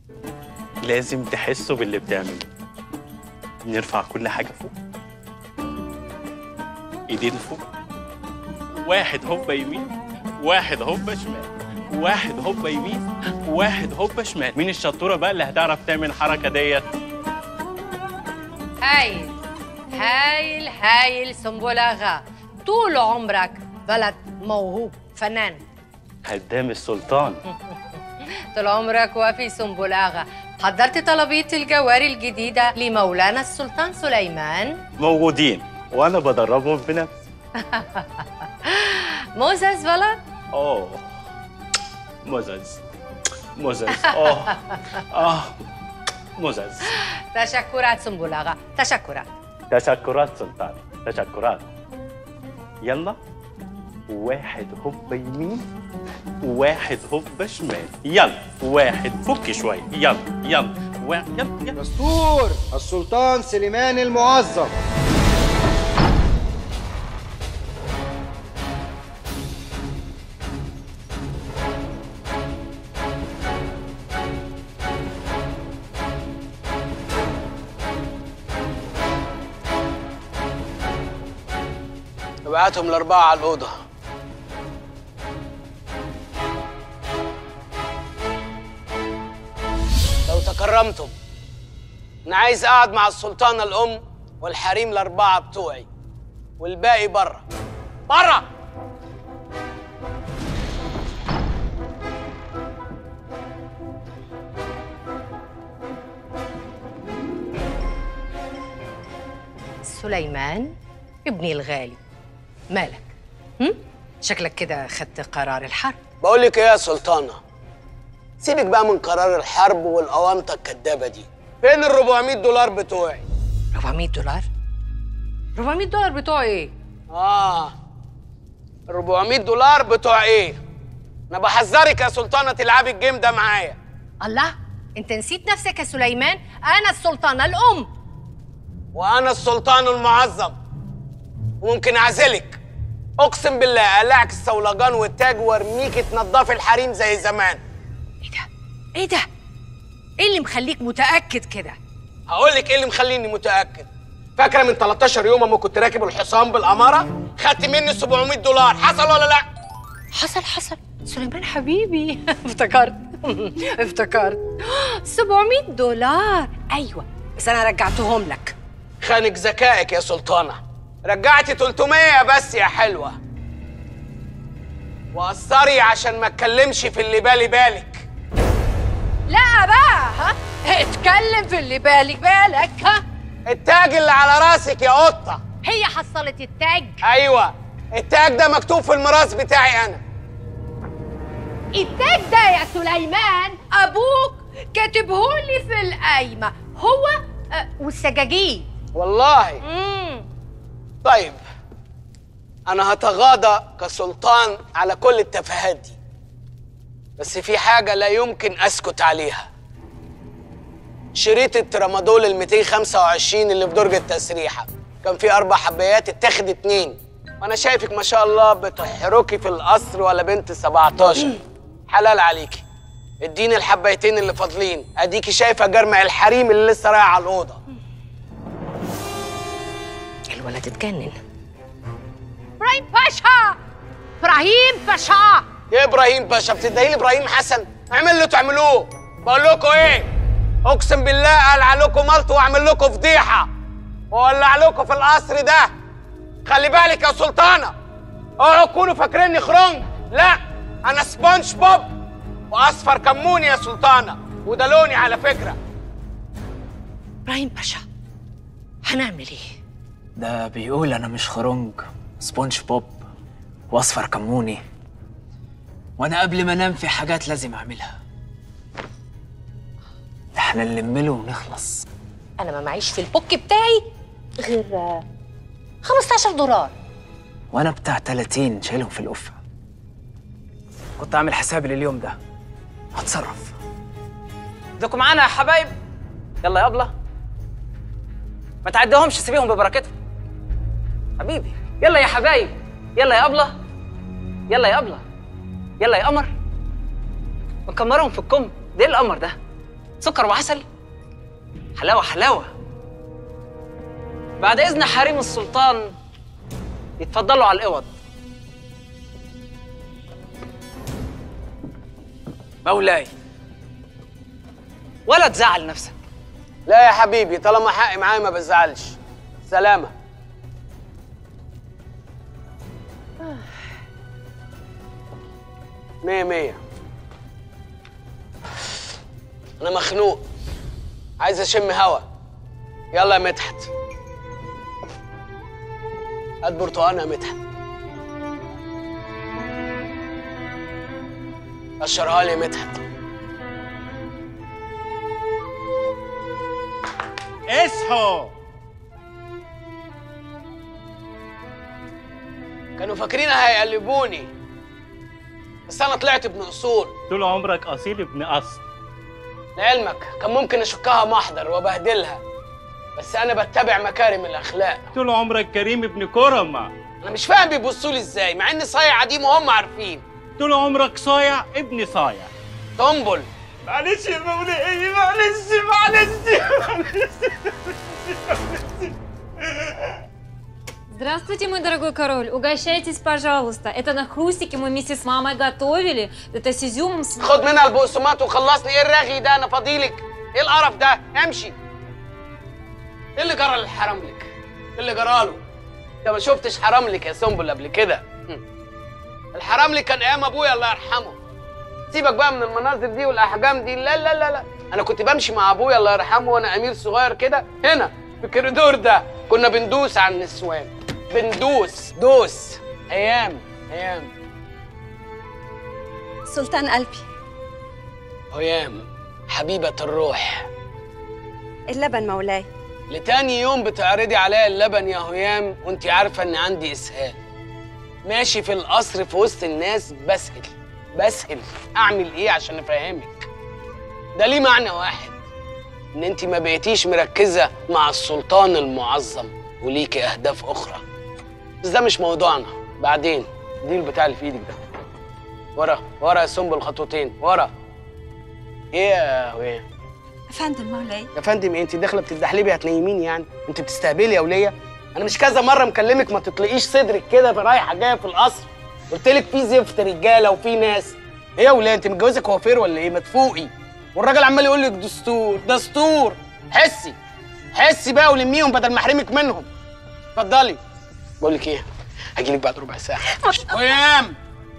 لازم تحسوا باللي بتعمله. نرفع كل حاجة فوق، ايدين فوق، واحد هوبا يمين، واحد هوبا شمال، واحد هوبا يمين، واحد هوبا شمال. مين الشطورة بقى اللي هتعرف تعمل الحركة ديت؟ هايل هايل هايل سنبلاغة، طول عمرك ولد موهوب فنان. خدام السلطان. طول عمرك وفي سنبلاغة. حضرت طلبية الجواري الجديدة لمولانا السلطان سليمان؟ موجودين وأنا بدربهم بنفسي. موزز ولد؟ موزز موزز. تشكرات سنبلاغة، تشكرات. تشكرات سلطان، تشكرات. يلا، واحد هوبا يمين، واحد هوبا شمال. يلا واحد، فك شوية. يلا يلا يلا. دستور السلطان سليمان المعظم. ابعتهم الأربعة على الأوضة. لو تكرمتم، أنا عايز أقعد مع السلطانة الأم والحريم الأربعة بتوعي، والباقي بره. بره! سليمان ابني الغالي، مالك؟ شكلك كده خدت قرار الحرب. بقول لك إيه يا سلطانة؟ سيبك بقى من قرار الحرب والأوامطة الكدابة دي. فين ال 400 دولار بتوعي؟ 400 دولار؟ 400 دولار بتوع ايه؟ ال 400 دولار بتوع ايه؟ أنا بحذرك يا سلطانة تلعبي الجيم ده معايا. الله، أنت نسيت نفسك يا سليمان؟ أنا السلطانة الأم. وأنا السلطان المعظم، وممكن أعزلك. أقسم بالله أقلعك الصولجان والتاج وارميكي تنضفي الحريم زي زمان. إيه ده؟ إيه ده؟ إيه اللي مخليك متأكد كده؟ هقولك إيه اللي مخليني متأكد. فاكرة من 13 يوم أما كنت راكب الحصان بالأمارة؟ خدت مني 700 دولار، حصل ولا لأ؟ حصل. سليمان حبيبي. افتكرت 700 دولار. أيوة، بس أنا رجعتهم لك. خانك ذكائك يا سلطانة. رجعتي 300 بس يا حلوة. وقصري عشان ما اتكلمش في اللي بالك. لا بقى، اتكلم في اللي بالك. التاج اللي على راسك يا قطة. هي حصلت التاج؟ ايوه، التاج ده مكتوب في الميراث بتاعي انا. التاج ده يا سليمان ابوك كاتبهولي في القايمه، هو والسجاجيد. والله. طيب، انا هتغاضى كسلطان على كل التفاهات دي، بس في حاجه لا يمكن اسكت عليها. شريط الترامادول ال 225 اللي في درج التسريحه كان فيه 4 حبايات، اتاخد 2. وانا شايفك ما شاء الله بتحركي في القصر ولا بنت 17. حلال عليكي، اديني الحبايتين اللي فاضلين. اديكي شايفه جرمع الحريم اللي لسه رايح على الاوضه. الولد اتجنن. ابراهيم باشا. ايه ابراهيم باشا؟ بتدعي ابراهيم حسن؟ اعمل اللي تعملوه. بقول لكم ايه، اقسم بالله العى لكم ملط واعمل لكم فضيحه واولع لكم في القصر ده. خلي بالك يا سلطانه، اوعوا تكونوا فاكريني خرنج. لا، انا سبونج بوب واصفر كموني يا سلطانه، وده لوني على فكره. ابراهيم باشا، هنعمل ايه؟ ده بيقول انا مش خرنج، سبونج بوب واصفر كموني، وانا قبل ما انام في حاجات لازم اعملها. احنا نلمله ونخلص. انا ما معيش في البوك بتاعي غير 15 دولار، وانا بتاع 30 شايلهم في القفه. كنت عامل حسابي لليوم ده، هتصرف. ادوكوا معانا يا حبايب. يلا يا ابله، ما تعديهمش، سيبيهم ببركتهم. حبيبي يلا يا حبايب، يلا يا ابله، يلا يا ابله، يلا يا قمر. مكمرهم في الكم. ده ايه القمر ده؟ سكر وعسل، حلاوه حلاوه. بعد اذن حريم السلطان يتفضلوا على الاوض. مولاي، ولا تزعل نفسك. لا يا حبيبي، طالما حقي معايا ما بزعلش. سلامة. مية مية. أنا مخنوق، عايز أشم هوا. يلا يا مدحت، هات برتقانة يا مدحت. قشرها لي يا مدحت. اصحوا. كانوا فاكرين هيقلبوني، بس أنا طلعت ابن أصول. طول عمرك اصيل ابن اصل. لعلمك كان ممكن أشكها محضر وأبهدلها، بس أنا بتبع مكارم الأخلاق. طول عمرك كريم ابن كرمة. أنا مش فاهم بيبصوا لي إزاي مع إني صايع عديم وهم عارفين. طول عمرك صايع ابن صايع. طنبل. معلش يا مولاي، معلش. Здравствуйте, мой дорогой король. Угощайтесь, пожалуйста. Это на хрустики мы вместе с мамой готовили. Это с изюмом. خد منها البقسماط وخلصني. ايه الرغي ده؟ انا فاضيلك. ايه القرف ده؟ امشي. ايه اللي جرى للحرملك؟ ايه اللي جراله؟ انت ما شفتش حرملك يا سنبل قبل كده. الحرملك كان ايام ابويا الله يرحمه. سيبك بقى من المناظر دي والاحجام دي. لا لا لا لا، انا كنت بمشي مع ابويا الله يرحمه وانا امير صغير كده هنا في الكوريدور ده، كنا بندوس على النسوان. دوس. ايام. سلطان قلبي. هيام حبيبة الروح. اللبن مولاي. لتاني يوم بتعرضي عليا اللبن يا هيام وانتي عارفة ان عندي اسهال. ماشي في القصر في وسط الناس بسهل. اعمل ايه عشان افهمك؟ ده ليه معنى واحد، ان انتي ما بقيتيش مركزة مع السلطان المعظم وليكي اهداف اخرى. بس ده مش موضوعنا، بعدين. دي البتاع اللي في ايدك ده. ورا يا سنبل، خطوتين ورا. ايه يا هيام؟ افندم مولاي. يا فندم ايه؟ انت داخله بتتدحلبي هتنيميني يعني؟ انت بتستهبلي يا وليه؟ انا مش كذا مره مكلمك ما تطلقيش صدرك كده رايحه جايه في القصر. قلت لك في زفت رجاله وفي ناس. ايه يا وليه، انت متجوزه كوافير ولا ايه؟ ما تفوقي. والراجل عمال يقول لك دستور. حسي بقى ولميهم بدل ما احرمك منهم. اتفضلي. بقول لك ايه، هاجي لك بعد ربع ساعه. هيام،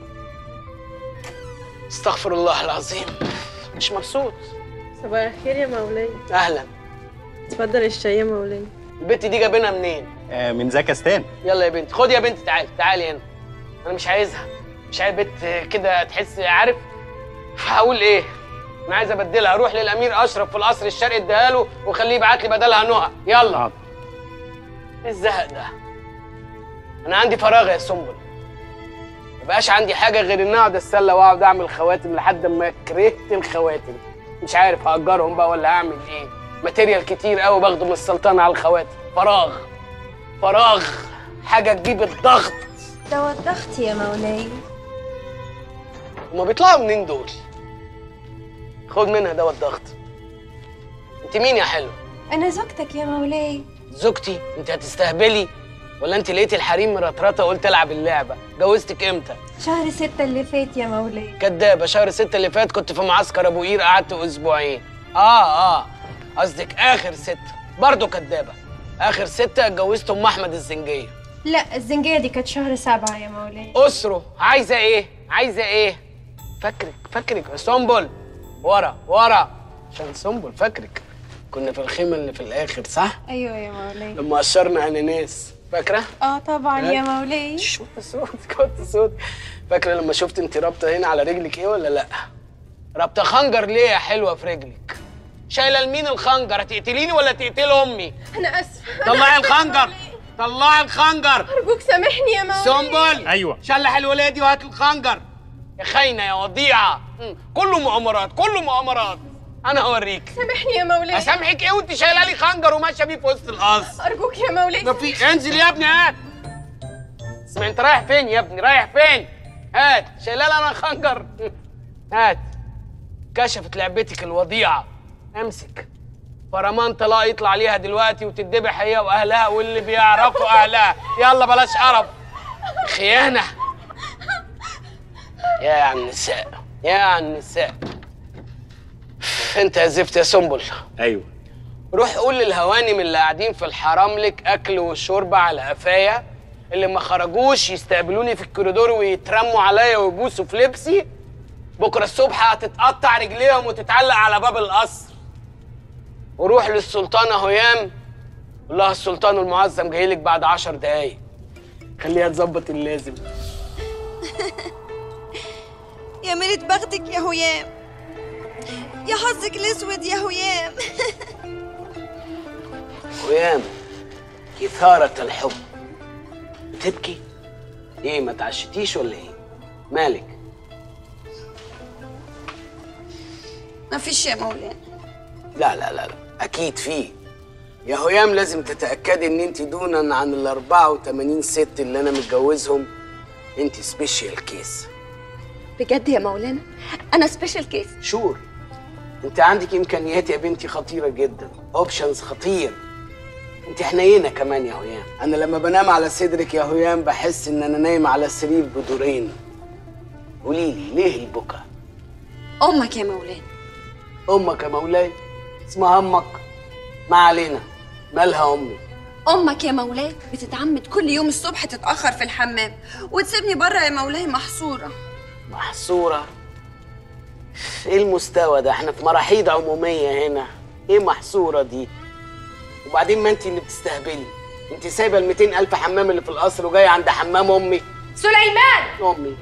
استغفر الله العظيم، مش مبسوط. صباح الخير يا مولاي. اهلا. اتفضل الشاي يا مولاي. البت دي جايبينها منين؟ من زكستان. يلا يا بنتي، خدي يا بنتي، تعالي هنا. انا مش عايزها، مش عايز بنت كده تحس عارف. هقول ايه؟ انا عايز ابدلها. اروح للامير اشرف في القصر الشرقي اديها له وخليه يبعت لي بدلها نهى. يلا. ايه الزهق ده؟ انا عندي فراغ يا سنبل. مبقاش عندي حاجه غير اني اقعد اتسلى واقعد اعمل خواتم لحد ما كرهت الخواتم. مش عارف هاجرهم بقى ولا اعمل ايه. ماتيريال كتير قوي باخده من السلطان على الخواتم. فراغ حاجه تجيب الضغط. دواء الضغط يا مولاي. هما بيطلعوا منين دول؟ خد منها دواء الضغط. انت مين يا حلو؟ انا زوجتك يا مولاي. زوجتي؟ انت هتستهبلي ولا انت لقيتي الحريم مرطرطه وقلت العب اللعبه؟ جوزتك امتى؟ شهر 6 اللي فات يا مولاي. كدابه. شهر 6 اللي فات كنت في معسكر ابو قير، قعدت اسبوعين. قصدك اخر 6. برضه كدابه. اخر 6 اتجوزت ام احمد الزنجيه. لا، الزنجيه دي كانت شهر 7 يا مولاي. اسره. عايزه ايه؟ فاكرك يا سنبل. ورا عشان سنبل فاكرك. كنا في الخيمه اللي في الاخر صح؟ ايوه يا مولاي. لما قشرنا اناناس، فاكره؟ طبعا يا مولاي. كنت صوت. فاكره لما شفت انت رابطه هنا على رجلك ايه ولا لا؟ رابطه خنجر ليه يا حلوه في رجلك؟ شايله لمين الخنجر؟ هتقتليني ولا تقتل امي؟ انا اسفه. طلعي الخنجر. ارجوك سامحني يا مولاي. سنبل. ايوه. شلح الولايه دي وهات الخنجر. يا خاينه يا وضيعه. كله مؤامرات. انا هوريك. سامحني يا مولاي. اسامحك ايه وانت شايله لي خنجر وماشيه بيه في وسط القصر؟ ارجوك يا مولاي. ما في. انزل يا ابني هات. اسمع، انت رايح فين يا ابني؟ هات. شايله لي انا خنجر. هات. كشفت لعبتك الوضيعه. امسك فرمان طلاق يطلع عليها دلوقتي وتتذبح هي واهلها واللي بيعرفوا اهلها. يلا بلاش قرف. خيانه يا عن النساء، يا عن النساء. انت يا زفت يا سنبل. ايوه. روح قول للهوانم اللي قاعدين في الحرام لك اكل وشرب على قفايا، اللي ما خرجوش يستقبلوني في الكوريدور ويترموا عليا ويبوسوا في لبسي. بكره الصبح هتتقطع رجليهم وتتعلق على باب القصر. وروح للسلطانه هيام قول لها السلطان المعظم جاي لك بعد 10 دقايق. خليها تظبط اللازم. يا ميلة بختك يا هيام، يا حظك الاسود يا هيام. هيام كثارة الحب. بتبكي؟ ايه ما تعشتيش ولا ايه؟ مالك؟ ما فيش يا مولانا. لا لا لا لا اكيد فيه. يا هيام لازم تتأكدي ان انت دونا عن ال 84 ست اللي انا متجوزهم انت سبيشال كيس. بجد يا مولانا انا سبيشال كيس؟ شور. انت عندك امكانيات يا بنتي خطيرة جدا، اوبشنز خطير. انت حنينة كمان يا هيام. انا لما بنام على صدرك يا هيام بحس ان انا نايم على سرير بدورين. قوليلي ليه البكا؟ امك يا مولانا. امك يا مولاي؟ اسمها امك؟ ما علينا. مالها امي؟ امك يا مولاي بتتعمد كل يوم الصبح تتاخر في الحمام وتسيبني بره يا مولاي محصوره. محصوره؟ ايه المستوى ده؟ احنا في مراحيض عموميه هنا. ايه محصوره دي؟ وبعدين ما انت اللي بتستهبلي. انت سايبه ال 200,000 حمام اللي في القصر وجايه عند حمام امي. سليمان امي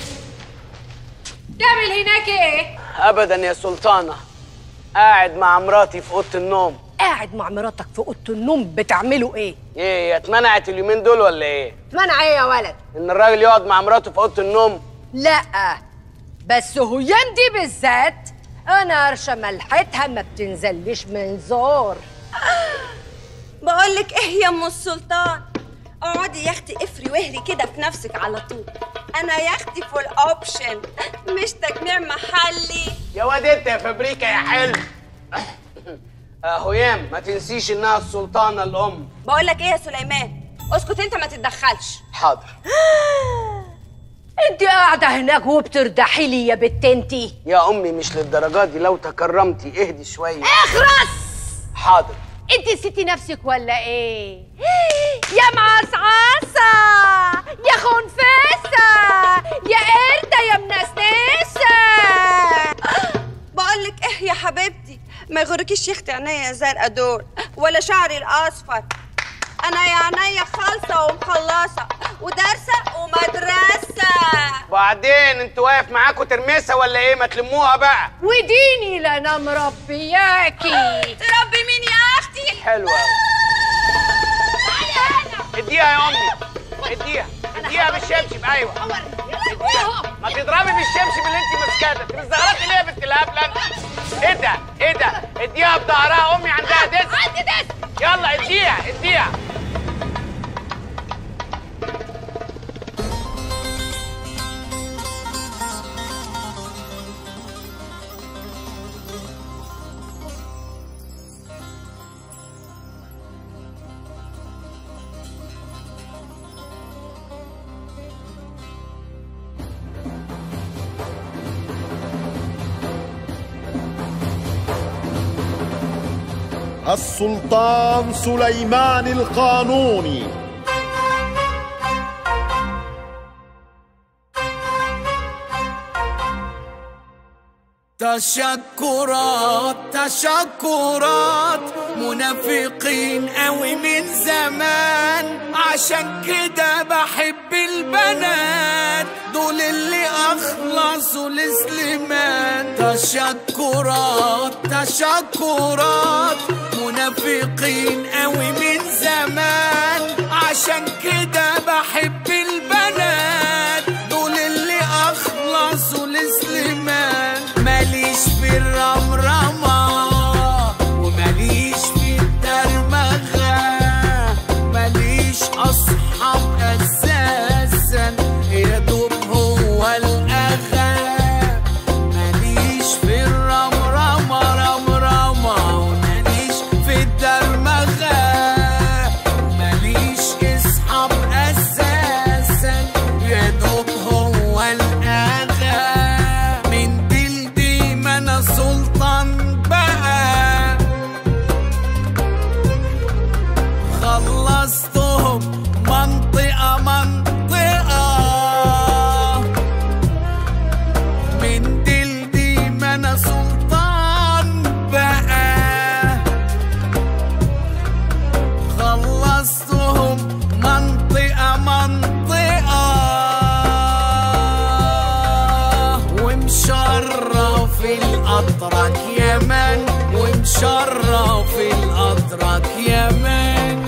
تعمل هناك ايه؟ ابدا يا سلطانه، قاعد مع مراتي في اوضه النوم. قاعد مع مراتك في اوضه النوم بتعملوا ايه؟ ايه هي اتمنعت اليومين دول ولا ايه؟ منع ايه يا ولد؟ ان الراجل يقعد مع مراته في اوضه النوم؟ لا بس هيام دي بالذات انا قرشه ملحتها ما بتنزليش من زور. بقول لك ايه يا ام السلطان، اقعدي يا اختي افري واهري كده في نفسك على طول. انا يا اختي فول اوبشن مش تجميع محلي. يا واد انت يا فابريكا يا حلو. هيام ما تنسيش انها السلطانه الام. بقول لك ايه يا سليمان، اسكت انت ما تتدخلش. حاضر. انت قاعده هناك وبتردحي لي يا بت انتي. يا امي مش للدرجات دي، لو تكرمتي اهدي شويه. اخرس. حاضر. انت نسيتي نفسك ولا ايه؟ يا معصعصة يا خنفسة يا قردة يا منسنسة. بقول لك ايه يا حبيبتي، ما يغركيش يا اختي عينيا زرقاء دول ولا شعري الاصفر. انا يا عينيا خالصه ومخلصه ودارسه ومدرسه. وبعدين انتوا واقف معاكوا ترمسه ولا ايه؟ ما تلموها بقى. وديني لا انا مربياكي. تربي مين يا اختي؟ حلوه قوي. اديها يا امي، اديها بالشبشب. ايوه اديها. ما تضربي بالشبشب اللي انت ماسكاه ده. انت مش زغرتي ليه يا بنت الهبله انت؟ ايه ده؟ اديها بظهرها. امي عندها دس. عندي دس. يلا اديها. السلطان سليمان القانوني. تشكرات منافقين قوي من زمان، عشان كده بحب البنات دول اللي اخلصوا لسليمان. تشكرات منافقين قوي من زمان، عشان كده بحب البنات دول اللي اخلصوا لسليمان. ماليش في الرمرمة وماليش في الدرمغة، ماليش أصحاب أساسا يا دوب هو الأخا. ماليش في الرمرمة في الأتراك يا مان، ومشرف الأتراك يا مان.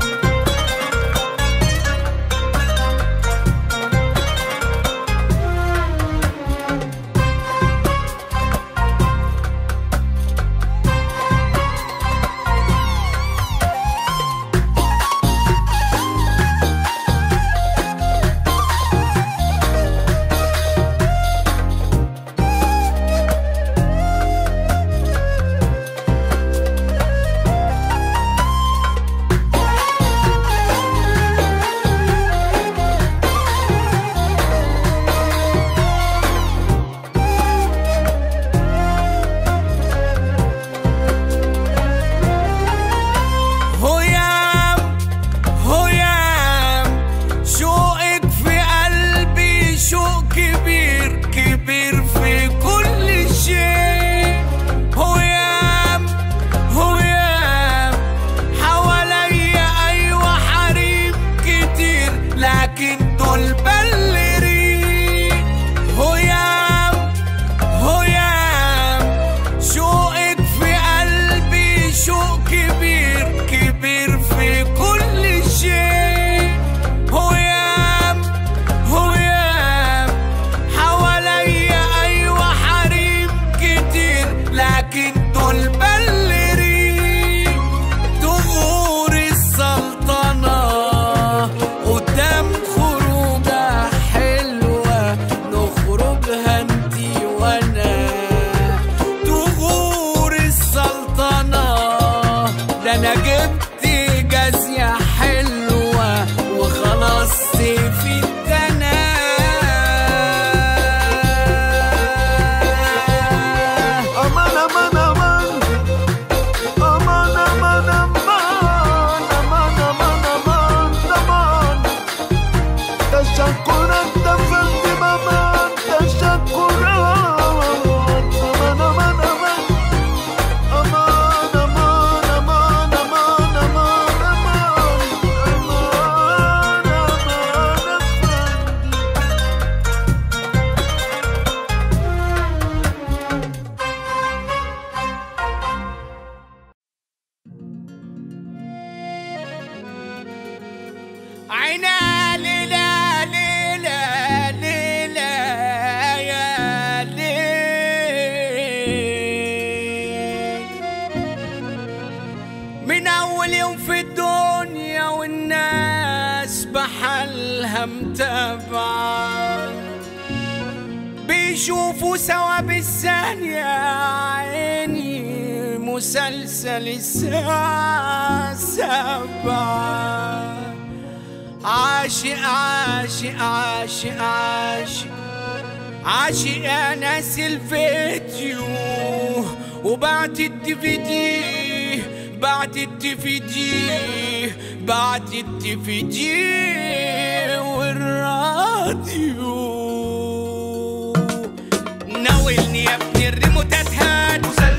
متابعة بيشوفوا سوا بالثانية عيني مسلسل الساعة 7 عاشق عاشق عاشق عاشق عاشق يا ناس الفيديو وبعت الDVD بعت الDVD بعت الDVD والراديو ناولني يا ابني الريموتات هات